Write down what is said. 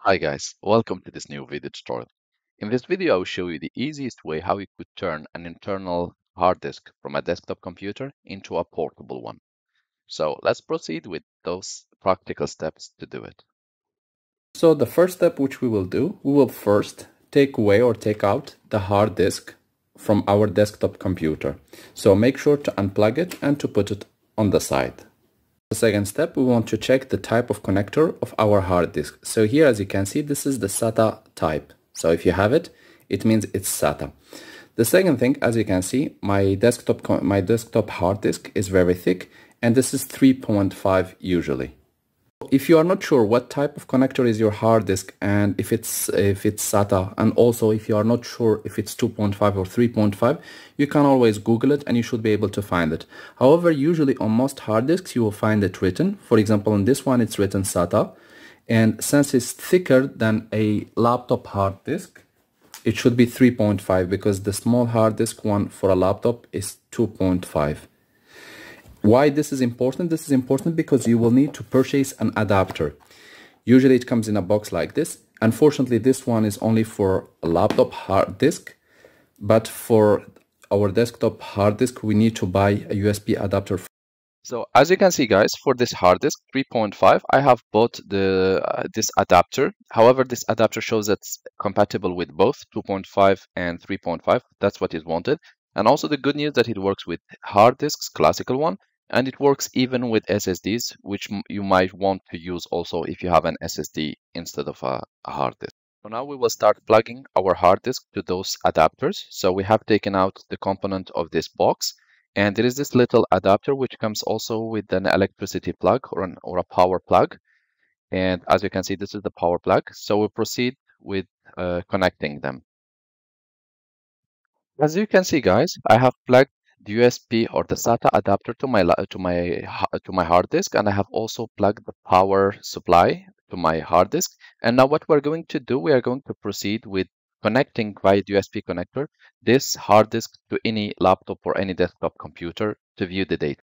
Hi guys, welcome to this new video tutorial. In this video I will show you the easiest way how you could turn an internal hard disk from a desktop computer into a portable one. So let's proceed with those practical steps to do it. So the first step which we will do, we will first take away or take out the hard disk from our desktop computer. So make sure to unplug it and to put it on the side. The second step, we want to check the type of connector of our hard disk. So here, as you can see, this is the SATA type. So if you have it, it means it's SATA. The second thing, as you can see, my desktop hard disk is very thick, and this is 3.5 usually. If you are not sure what type of connector is your hard disk and if it's SATA, and also if you are not sure if it's 2.5 or 3.5, you can always Google it and you should be able to find it. However, usually on most hard disks you will find it written. For example, on this one it's written SATA, and since it's thicker than a laptop hard disk, it should be 3.5 because the small hard disk one for a laptop is 2.5. Why this is important? This is important because you will need to purchase an adapter. Usually it comes in a box like this. Unfortunately, this one is only for a laptop hard disk, but for our desktop hard disk, we need to buy a USB adapter. So as you can see guys, for this hard disk 3.5, I have bought this adapter. However, this adapter shows it's compatible with both 2.5 and 3.5. That's what is wanted. And also the good news that it works with hard disks, classical one, and it works even with SSDs, which you might want to use also if you have an SSD instead of a hard disk. So now we will start plugging our hard disk to those adapters. So we have taken out the component of this box, and there is this little adapter which comes also with an electricity plug or a power plug. And as you can see, this is the power plug. So we'll proceed with connecting them. As you can see, guys, I have plugged the USB or the SATA adapter to my hard disk, and I have also plugged the power supply to my hard disk. And now what we're going to do, we are going to proceed with connecting via USB connector this hard disk to any laptop or any desktop computer to view the data.